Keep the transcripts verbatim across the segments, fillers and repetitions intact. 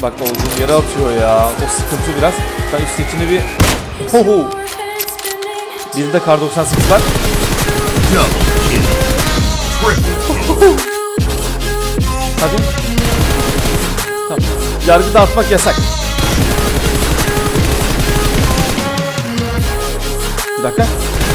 Bak olduğum yere atıyor ya. O sıkıntı biraz. Ben üsttekini bir... Hoho. Bir de kar doksan sekiz var. Hadi. Tamam. Yargı dağıtmak yasak. Bir dakika.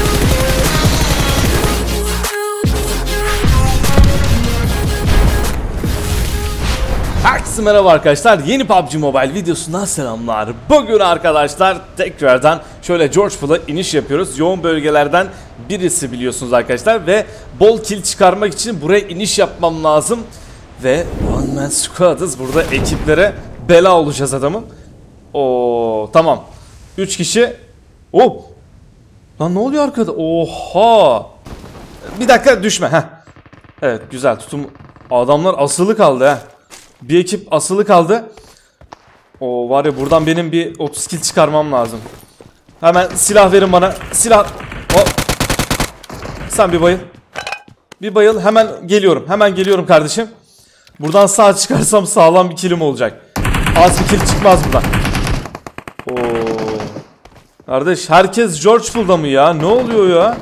Herkese merhaba arkadaşlar. Yeni P U B G Mobile videosundan selamlar. Bugün arkadaşlar tekrardan şöyle George Pool'a iniş yapıyoruz. Yoğun bölgelerden birisi biliyorsunuz arkadaşlar. Ve bol kill çıkarmak için buraya iniş yapmam lazım. Ve One Man Squad'ız. Burada ekiplere bela olacağız adamın. Oo tamam. üç kişi. Oh. Lan ne oluyor arkada? Oha. Bir dakika düşme. Heh. Evet güzel tutum. Adamlar asılı kaldı ha. Bir ekip asılı kaldı. O var ya, buradan benim bir otuz kill çıkarmam lazım. Hemen silah verin bana. Silah. O. Sen bir bayıl. Bir bayıl. Hemen geliyorum. Hemen geliyorum kardeşim. Buradan sağ çıkarsam sağlam bir killim olacak. Az bir kill çıkmaz buradan. Oo. Kardeş herkes George Pool'da mı ya? Ne oluyor ya?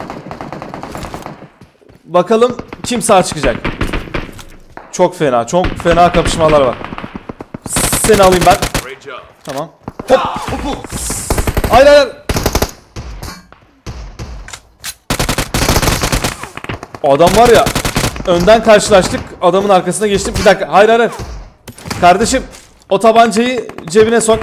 Bakalım kim sağ çıkacak. Çok fena, çok fena kapışmalar var. Seni alayım ben. Tamam. Hop. Hayır hayır. Adam var ya. Önden karşılaştık. Adamın arkasına geçtim. Bir dakika. Hayır hayır. Kardeşim o tabancayı cebine sok.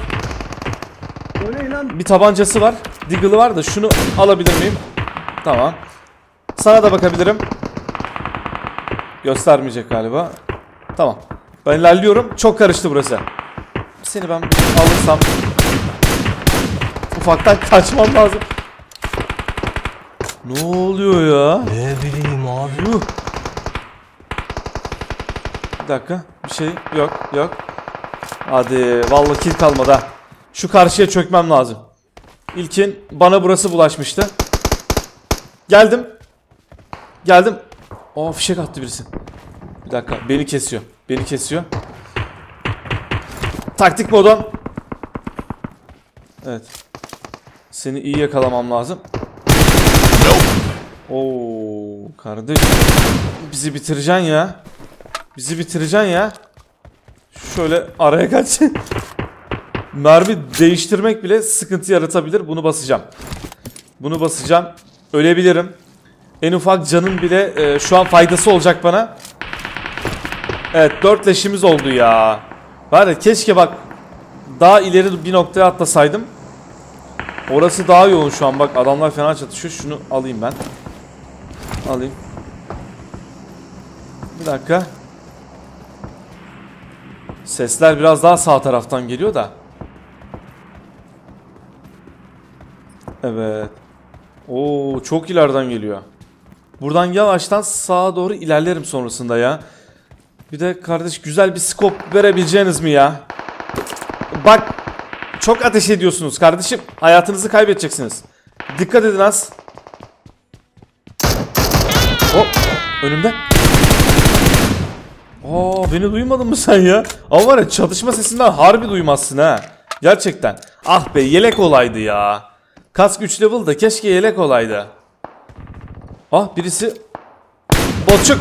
Bir tabancası var. Deagle'ı var da şunu alabilir miyim? Tamam. Sana da bakabilirim. Göstermeyecek galiba. Tamam. Ben ilerliyorum. Çok karıştı burası. Seni ben alırsam ufaktan kaçmam lazım. Ne oluyor ya? Ne bileyim abi. Yuh. Bir dakika. Bir şey yok. Yok. Hadi. Vallahi kill kalmadı ha. Şu karşıya çökmem lazım. İlkin bana burası bulaşmıştı. Geldim. Geldim. Aa fişek attı birisi. Bir dakika. Beni kesiyor. Beni kesiyor. Taktik modon. Evet. Seni iyi yakalamam lazım. Oo kardeş. Bizi bitireceksin ya. Bizi bitireceksin ya. Şöyle araya kaç. Mermi değiştirmek bile sıkıntı yaratabilir. Bunu basacağım. Bunu basacağım. Ölebilirim. En ufak canın bile e, şu an faydası olacak bana. Evet dört leşimiz oldu ya. Var ya keşke bak daha ileri bir noktaya atlasaydım. Orası daha yoğun şu an, bak adamlar fena çatışıyor. Şunu alayım ben. Alayım. Bir dakika. Sesler biraz daha sağ taraftan geliyor da. Evet. Oo çok ileriden geliyor. Buradan yavaştan sağa doğru ilerlerim sonrasında ya. Bir de kardeş güzel bir scope verebileceğiniz mi ya? Bak çok ateş ediyorsunuz kardeşim. Hayatınızı kaybedeceksiniz. Dikkat edin az. Hop önümde. Aa beni duymadın mı sen ya? Ama var ya çatışma sesinden harbi duymazsın ha. Gerçekten. Ah be yelek olaydı ya. Kask üç level'da keşke yelek olaydı. Ah birisi. Botçuk.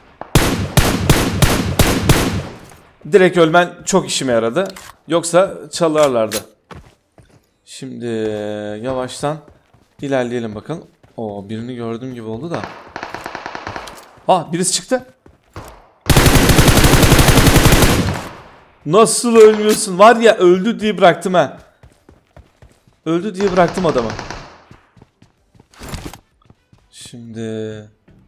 Direkt ölmen çok işime yaradı. Yoksa çalarlardı. Şimdi yavaştan ilerleyelim bakalım. Oo birini gördüğüm gibi oldu da. Ah birisi çıktı. Nasıl ölmüyorsun? Var ya öldü diye bıraktım ha. Öldü diye bıraktım adamı. Şimdi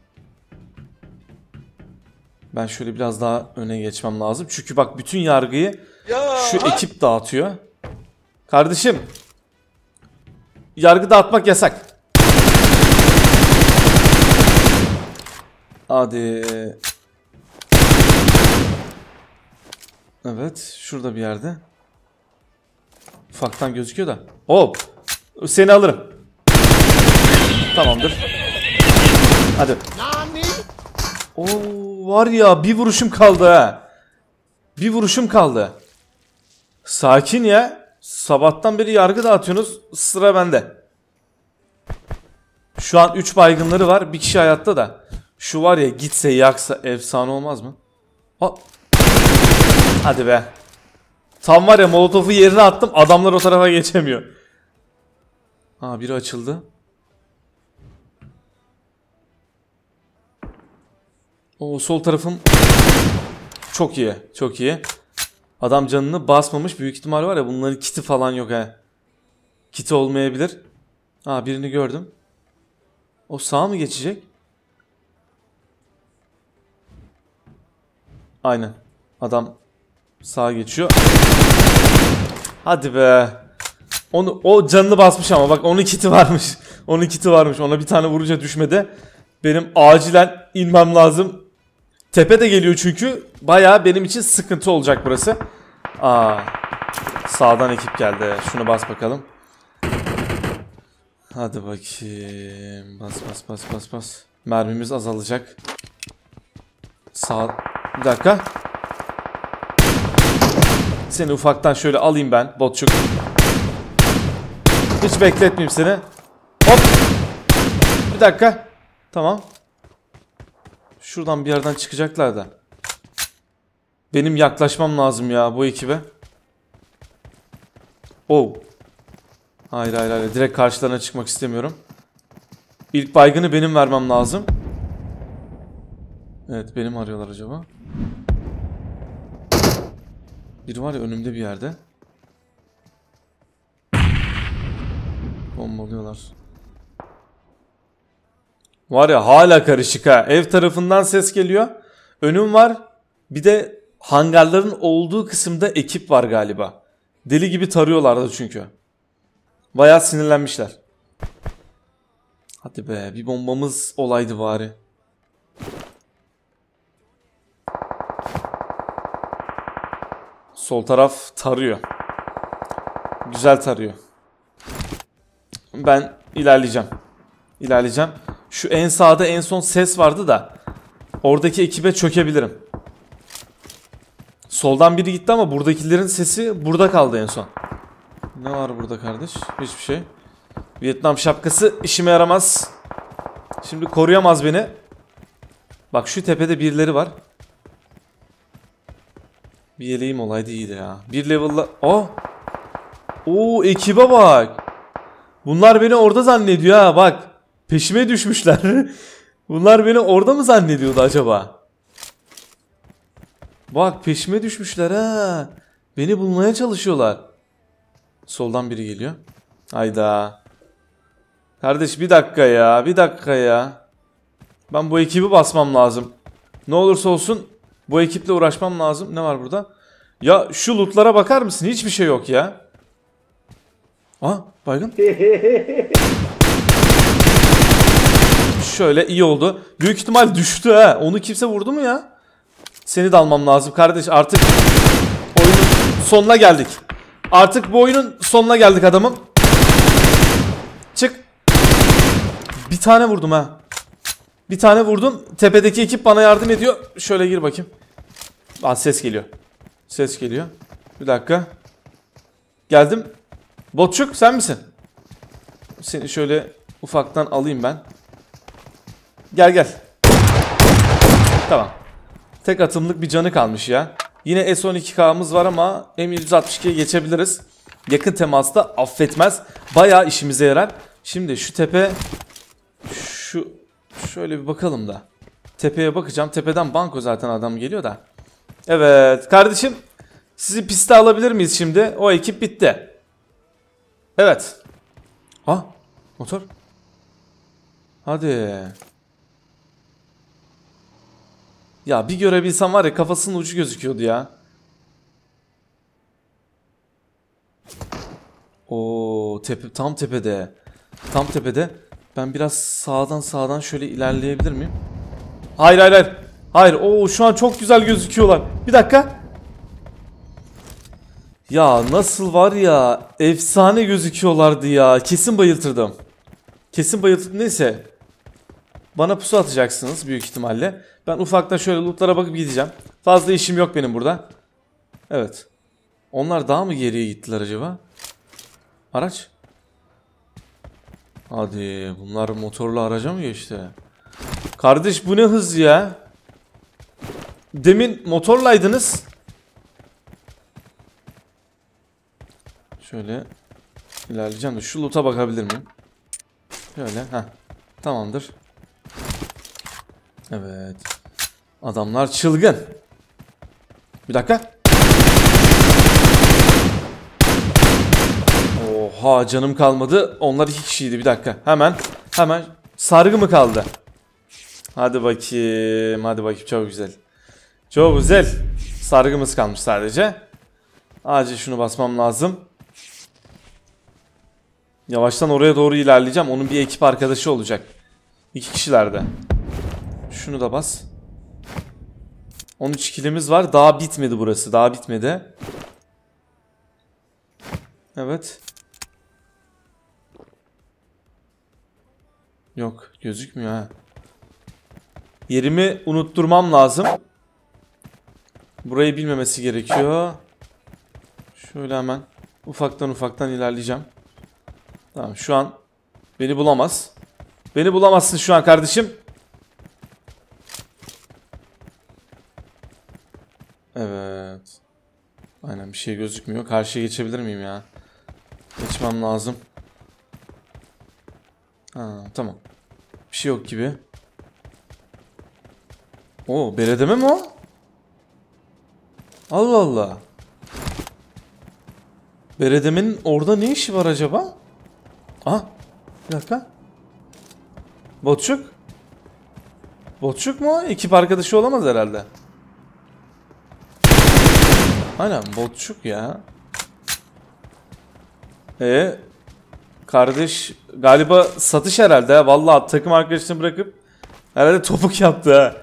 ben şöyle biraz daha öne geçmem lazım. Çünkü bak bütün yargıyı şu ekip dağıtıyor. Kardeşim. Yargı dağıtmak yasak. Hadi. Evet. Şurada bir yerde. Ufaktan gözüküyor da. Hop. Seni alırım. Tamamdır. Hadi. Oo var ya bir vuruşum kaldı ha. Bir vuruşum kaldı. Sakin ya. Sabahtan beri yargı dağıtıyorsunuz. Sıra bende. Şu an üç baygınları var. Bir kişi hayatta da. Şu var ya, gitse yaksa efsane olmaz mı? Ha. Hadi be. Tam var ya, molotofu yerine attım. Adamlar o tarafa geçemiyor. Ha, biri açıldı. O sol tarafım çok iyi. Çok iyi. Adam canını basmamış. Büyük ihtimal var ya, bunların kiti falan yok he. Kiti olmayabilir. Ha, birini gördüm. O sağa mı geçecek? Aynen. Adam sağa geçiyor. Hadi be. Onu, o canını basmış ama bak, onun kiti varmış. Onun kiti varmış. Ona bir tane vurunca düşmedi. Benim acilen inmem lazım. Tepe de geliyor çünkü. Bayağı benim için sıkıntı olacak burası. Aa, sağdan ekip geldi. Şunu bas bakalım. Hadi bakayım. Bas bas bas bas bas. Mermimiz azalacak. Sağ... Bir dakika. Seni ufaktan şöyle alayım ben, botçuk. Hiç bekletmeyeyim seni. Hop. Bir dakika. Tamam. Şuradan bir yerden çıkacaklar da. Benim yaklaşmam lazım ya bu ekibe. Oh. Hayır hayır hayır. Direkt karşılarına çıkmak istemiyorum. İlk baygını benim vermem lazım. Evet, benim arıyorlar acaba. Biri var ya önümde bir yerde. Bombalıyorlar. Var ya, hala karışık ha. Ev tarafından ses geliyor. Önüm var. Bir de hangarların olduğu kısımda ekip var galiba. Deli gibi tarıyorlardı çünkü. Bayağı sinirlenmişler. Hadi be, bir bombamız olaydı bari. Sol taraf tarıyor. Güzel tarıyor. Ben ilerleyeceğim. İlerleyeceğim. Şu en sağda en son ses vardı da oradaki ekibe çökebilirim. Soldan biri gitti ama buradakilerin sesi burada kaldı en son. Ne var burada kardeş? Hiçbir şey. Vietnam şapkası işime yaramaz. Şimdi koruyamaz beni. Bak, şu tepede birileri var. Bir yeleğim olaydı iyiydi ya. Bir level'la... Oh! Oo, ekibe bak. Bunlar beni orada zannediyor ha, bak. Peşime düşmüşler. Bunlar beni orada mı zannediyordu acaba? Bak, peşime düşmüşler ha. Beni bulmaya çalışıyorlar. Soldan biri geliyor. Hayda. Kardeş bir dakika ya. Bir dakika ya. Ben bu ekibi basmam lazım. Ne olursa olsun bu ekiple uğraşmam lazım. Ne var burada? Ya şu lootlara bakar mısın? Hiçbir şey yok ya. Aa, baygın. Şöyle iyi oldu. Büyük ihtimal düştü ha. Onu kimse vurdu mu ya? Seni de almam lazım kardeş. Artık oyunun sonuna geldik. Artık bu oyunun sonuna geldik adamım. Çık. Bir tane vurdum ha. Bir tane vurdum. Tepedeki ekip bana yardım ediyor. Şöyle gir bakayım. Aa, ses geliyor. Ses geliyor. Bir dakika. Geldim. Botçuk sen misin? Seni şöyle ufaktan alayım ben. Gel gel. Tamam. Tek atımlık bir canı kalmış ya. Yine S on iki K'mız var ama M yüz altmış iki'ye geçebiliriz. Yakın temasta affetmez. Bayağı işimize yarar. Şimdi şu tepe... Şu... Şöyle bir bakalım da. Tepeye bakacağım. Tepeden banko zaten adam geliyor da. Evet kardeşim. Sizi piste alabilir miyiz şimdi? O ekip bitti. Evet. Ha, motor. Hadi. Ya bir görebilsem var ya, kafasının ucu gözüküyordu ya. Oo, tepe, tam tepede. Tam tepede. Ben biraz sağdan sağdan şöyle ilerleyebilir miyim? Hayır hayır hayır. Hayır. Oo, şu an çok güzel gözüküyorlar. Bir dakika. Ya nasıl var ya, efsane gözüküyorlardı ya. Kesin bayıltırdım. Kesin bayıltırdım. Neyse. Bana pusu atacaksınız büyük ihtimalle. Ben ufaktan şöyle lootlara bakıp gideceğim. Fazla işim yok benim burada. Evet. Onlar daha mı geriye gittiler acaba? Araç. Hadi bunlar motorlu araca mı geçti? Kardeş bu ne hız ya? Demin motorlaydınız. Şöyle ilerleyeceğim de şu loot'a bakabilir miyim? Şöyle, heh. Tamamdır. Evet. Adamlar çılgın. Bir dakika. Oha canım kalmadı. Onlar iki kişiydi, bir dakika. Hemen hemen sargı mı kaldı? Hadi bakayım. Hadi bakayım, çok güzel. Çok güzel. Sargımız kalmış sadece. Acil şunu basmam lazım. Yavaştan oraya doğru ilerleyeceğim. Onun bir ekip arkadaşı olacak. İki kişilerde. Şunu da bas. on üç kilimiz var. Daha bitmedi burası. Daha bitmedi. Evet. Yok. Gözükmüyor ha. Yerimi unutturmam lazım. Burayı bilmemesi gerekiyor. Şöyle hemen ufaktan ufaktan ilerleyeceğim. Tamam, şu an beni bulamaz. Beni bulamazsın şu an kardeşim. Evet. Aynen, bir şey gözükmüyor. Karşıya geçebilir miyim ya? Geçmem lazım. Ha, tamam. Bir şey yok gibi. Oo, beledeme mi o? Allah Allah. Beredemenin orada ne işi var acaba? Aha, bir dakika. Botçuk. Botçuk mu? Ekip arkadaşı olamaz herhalde. Aynen, Botçuk ya. E kardeş galiba satış herhalde ha. Vallahi takım arkadaşını bırakıp herhalde topuk yaptı ha.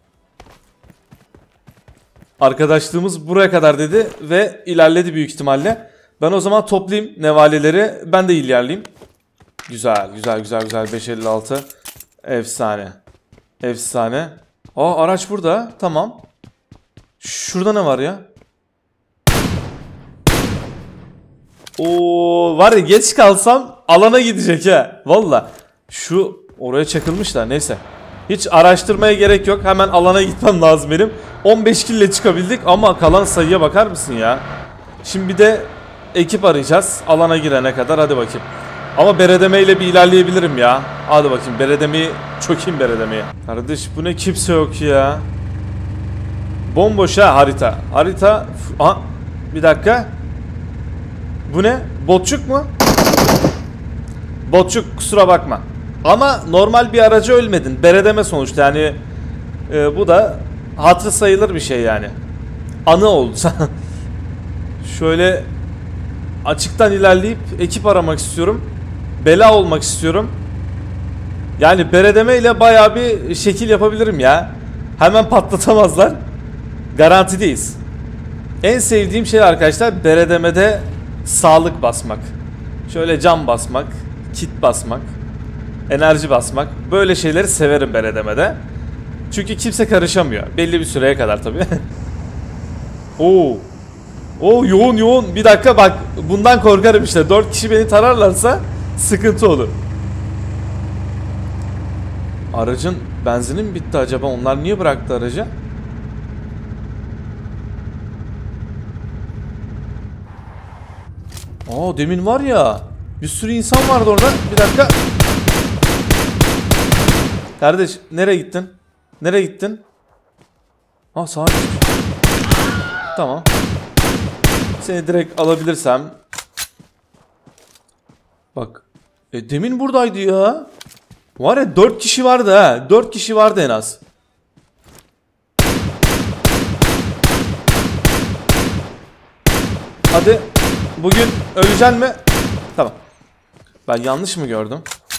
Arkadaşlığımız buraya kadar dedi ve ilerledi büyük ihtimalle. Ben o zaman toplayayım nevaleleri, ben de ilerleyeyim. Güzel güzel güzel güzel. beş elli altı. Efsane. Efsane. Aa, araç burada. Tamam. Şurada ne var ya? Oo, var ya, geç kalsam alana gidecek ha. Valla. Şu oraya çakılmışlar. Neyse. Hiç araştırmaya gerek yok. Hemen alana gitmem lazım benim. on beş kill ile çıkabildik ama kalan sayıya bakar mısın ya? Şimdi bir de ekip arayacağız. Alana girene kadar, hadi bakayım. Ama beredeme ile bir ilerleyebilirim ya. Hadi bakayım, beredemeyi çökeyim beredemeye. Kardeş bu ne, kimse yok ya. Bomboş ha harita. Harita. Aha, bir dakika. Bu ne? Botçuk mu? Botçuk, kusura bakma. Ama normal bir araca ölmedin. Beredeme sonuçta yani. E, bu da hatırı sayılır bir şey yani. Anı oldu. Şöyle açıktan ilerleyip ekip aramak istiyorum. Bela olmak istiyorum. Yani beredeme ile bayağı bir şekil yapabilirim ya. Hemen patlatamazlar. Garantideyiz. En sevdiğim şey arkadaşlar beredemede sağlık basmak. Şöyle cam basmak, kit basmak, enerji basmak. Böyle şeyleri severim beredemede. Çünkü kimse karışamıyor. Belli bir süreye kadar tabii. Oo. Oo, yoğun yoğun. Bir dakika bak, bundan korkarım işte. dört kişi beni tararlarsa sıkıntı olur. Aracın benzini mi bitti acaba? Onlar niye bıraktı aracı? Aa, demin var ya, bir sürü insan vardı orada. Bir dakika. Kardeş nereye gittin? Nereye gittin? Aa, sağa gitmiş. Tamam. Seni direkt alabilirsem. Bak. E, demin buradaydı ya. Var ya, dört kişi vardı ha. dört kişi vardı en az. Hadi. Bugün öleceksin mi? Tamam. Ben yanlış mı gördüm?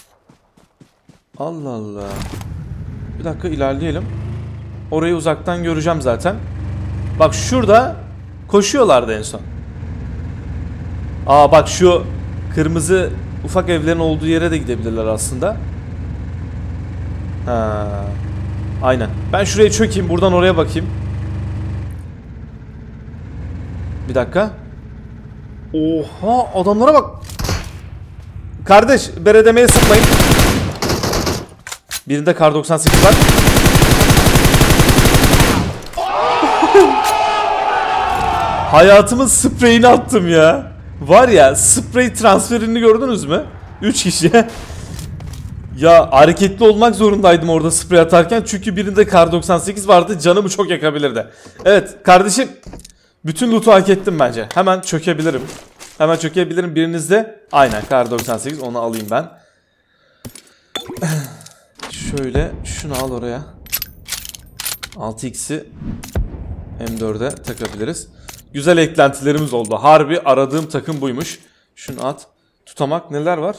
Allah Allah. Bir dakika ilerleyelim. Orayı uzaktan göreceğim zaten. Bak şurada koşuyorlardı en son. Aa bak, şu kırmızı ufak evlerin olduğu yere de gidebilirler aslında. Ha. Aynen. Ben şuraya çökeyim, buradan oraya bakayım. Bir dakika. Oha, adamlara bak. Kardeş, beredemeye sıkmayın. Birinde kar doksan sekiz var. Hayatımın spreyini attım ya. Var ya, sprey transferini gördünüz mü? üç kişi. Ya hareketli olmak zorundaydım orada sprey atarken. Çünkü birinde kar doksan sekiz vardı. Canımı çok yakabilirdi. Evet kardeşim. Bütün loot'u hak ettim bence. Hemen çökebilirim. Hemen çökebilirim. Birinizde aynen kar doksan sekiz. Onu alayım ben. Şöyle şunu al oraya. altı x'i M dört'e takabiliriz. Güzel eklentilerimiz oldu. Harbi aradığım takım buymuş. Şunu at. Tutamak neler var?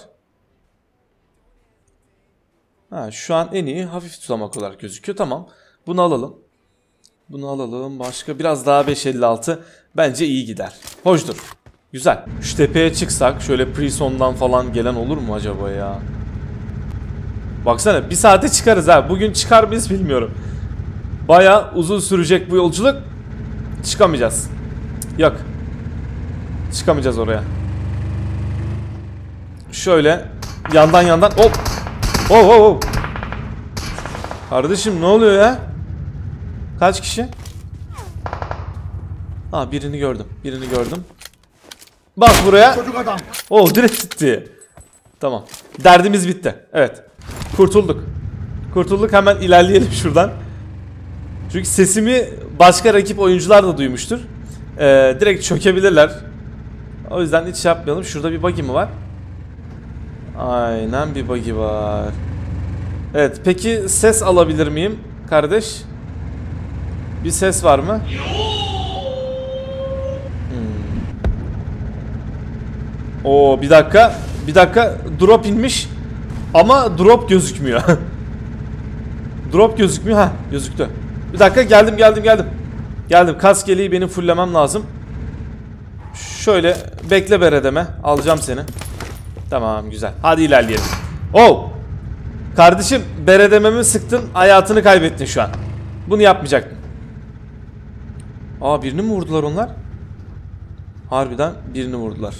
Ha, şu an en iyi hafif tutamak olarak gözüküyor. Tamam. Bunu alalım. Bunu alalım. Başka biraz daha beş elli altı. Bence iyi gider. Hoşdur. Güzel. Şu tepeye çıksak şöyle Prison'dan falan gelen olur mu acaba ya? Baksana bir saate çıkarız ha. Bugün çıkar mıyız bilmiyorum. Baya uzun sürecek bu yolculuk. Çıkamayacağız. Yok. Çıkamayacağız oraya. Şöyle yandan yandan hop. Oh oh oh. Kardeşim ne oluyor ya? Kaç kişi? Ha, birini gördüm. Birini gördüm. Bak buraya. Çocuk adam. Oh, direkt gitti. Tamam. Derdimiz bitti. Evet. Kurtulduk. Kurtulduk, hemen ilerleyelim şuradan. Çünkü sesimi başka rakip oyuncular da duymuştur. Ee, direkt çökebilirler. O yüzden hiç şey yapmayalım. Şurada bir buggy mi var? Aynen, bir buggy var. Evet, peki ses alabilir miyim kardeş? Bir ses var mı? Hmm. Oo, bir dakika. Bir dakika, drop inmiş. Ama drop gözükmüyor. Drop gözükmüyor. Ha, gözüktü. Bir dakika, geldim geldim geldim. Geldim, kaskeliği benim fullemem lazım. Şöyle bekle beredeme. Alacağım seni. Tamam, güzel. Hadi ilerleyelim. Oh! Kardeşim, beredememi sıktın, hayatını kaybettin şu an. Bunu yapmayacaktın. Aa, birini mi vurdular onlar? Harbiden birini vurdular.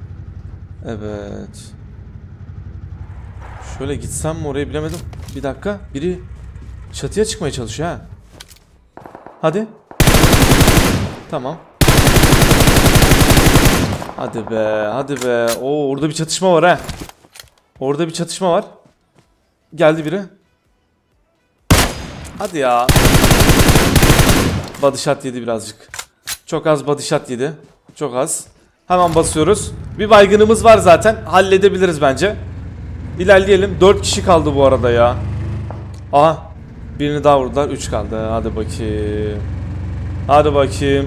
Evet. Şöyle gitsem mi oraya bilemedim. Bir dakika, biri çatıya çıkmaya çalışıyor ha. Hadi. Tamam. Hadi be, hadi be. Oo, orada bir çatışma var ha. Orada bir çatışma var. Geldi biri. Hadi ya. Body shot yedi birazcık. Çok az body shot yedi. Çok az. Hemen basıyoruz. Bir baygınımız var zaten. Halledebiliriz bence. İlerleyelim. dört kişi kaldı bu arada ya. Aha. Birini daha vurdular. üç kaldı. Hadi bakayım. Hadi bakayım.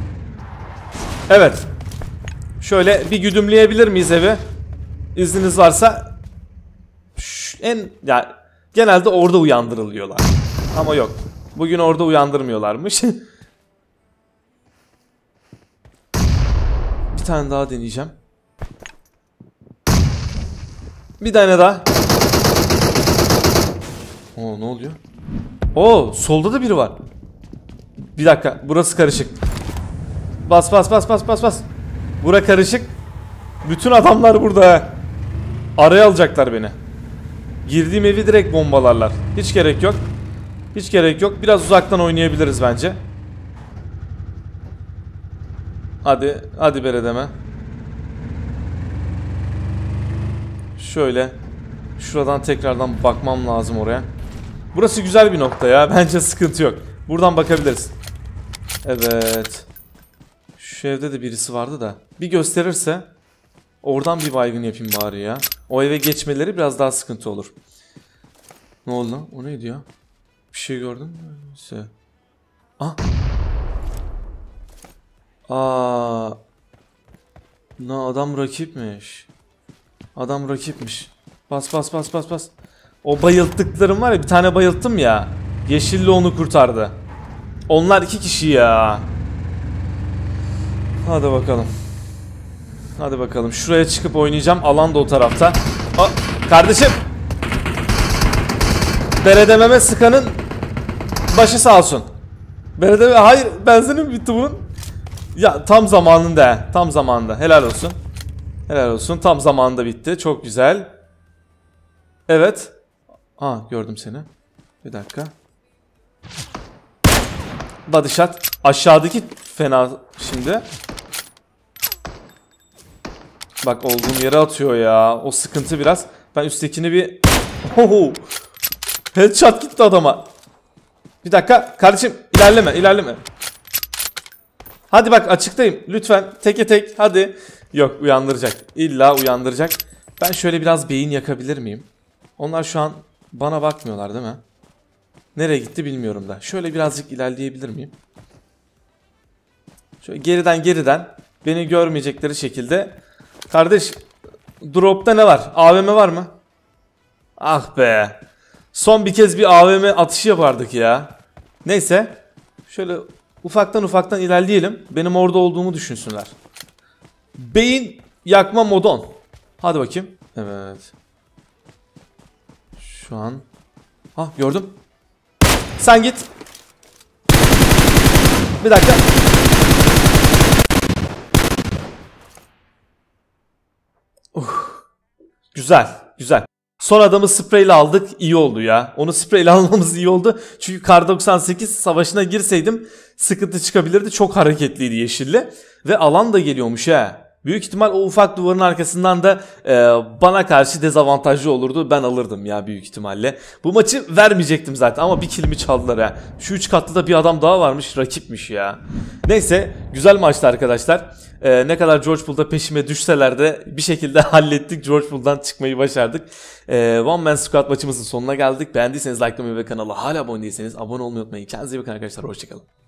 Evet. Şöyle bir güdümleyebilir miyiz evi? İzniniz varsa. Şş, en yani genelde orada uyandırılıyorlar. Ama yok. Bugün orada uyandırmıyorlarmış. Bir tane daha deneyeceğim. Bir tane daha. Oo, ne oluyor? Oo, solda da biri var. Bir dakika, burası karışık. Bas bas bas bas bas bas. Bura karışık. Bütün adamlar burada. Araya alacaklar beni. Girdiğim evi direkt bombalarlar. Hiç gerek yok. Hiç gerek yok. Biraz uzaktan oynayabiliriz bence. Hadi, hadi beredeme. Şöyle. Şuradan tekrardan bakmam lazım oraya. Burası güzel bir nokta ya. Bence sıkıntı yok. Buradan bakabiliriz. Evet. Şu evde de birisi vardı da. Bir gösterirse oradan bir baygın yapayım bari ya. O eve geçmeleri biraz daha sıkıntı olur. Ne oldu lan? O neydi ya? Bir şey gördün mü? Neyse. Ah. Aa. Ne, adam rakipmiş. Adam rakipmiş. Bas bas bas bas bas. O bayılttıklarım var ya, bir tane bayılttım ya. Yeşilli onu kurtardı. Onlar iki kişi ya. Hadi bakalım. Hadi bakalım. Şuraya çıkıp oynayacağım. Alan da o tarafta. Aa, kardeşim. Beredememe sıkanın başı sağ olsun. Beredeme... Hayır, benzinim bitti bunun. Ya tam zamanında he. Tam zamanında. Helal olsun. Helal olsun. Tam zamanında bitti. Çok güzel. Evet. Ha gördüm seni. Bir dakika. Body shot. Aşağıdaki fena şimdi. Bak olduğum yere atıyor ya. O sıkıntı biraz. Ben üsttekini bir... Oho. Headshot gitti adama. Bir dakika. Kardeşim ilerleme ilerleme. Hadi bak açıktayım. Lütfen teke tek hadi. Yok uyandıracak. İlla uyandıracak. Ben şöyle biraz beyin yakabilir miyim? Onlar şu an bana bakmıyorlar değil mi? Nereye gitti bilmiyorum da. Şöyle birazcık ilerleyebilir miyim? Şöyle geriden geriden beni görmeyecekleri şekilde. Kardeş dropta ne var? A V M var mı? Ah be. Son bir kez bir A V M atışı yapardık ya. Neyse. Şöyle ufaktan ufaktan ilerleyelim. Benim orada olduğumu düşünsünler. Beyin yakma modon. Hadi bakayım. Evet. Şu an. Ah gördüm. Sen git. Bir dakika. Uh. Güzel. Güzel. Son adamı spreyle aldık. İyi oldu ya. Onu spreyle almamız iyi oldu. Çünkü Kar doksan sekiz savaşına girseydim sıkıntı çıkabilirdi. Çok hareketliydi yeşilli. Ve alan da geliyormuş ha. Büyük ihtimal o ufak duvarın arkasından da e, bana karşı dezavantajlı olurdu. Ben alırdım ya büyük ihtimalle. Bu maçı vermeyecektim zaten ama bir kilimi çaldılar ya. Şu üç katlı da bir adam daha varmış, rakipmiş ya. Neyse güzel maçtı arkadaşlar. E, ne kadar George Bull'da peşime düşseler de bir şekilde hallettik. George Bull'dan çıkmayı başardık. E, One Man Squad maçımızın sonuna geldik. Beğendiyseniz likelamayı ve kanala hala abone değilseniz abone olmayı unutmayın. Kendinize iyi bakın arkadaşlar. Hoşçakalın.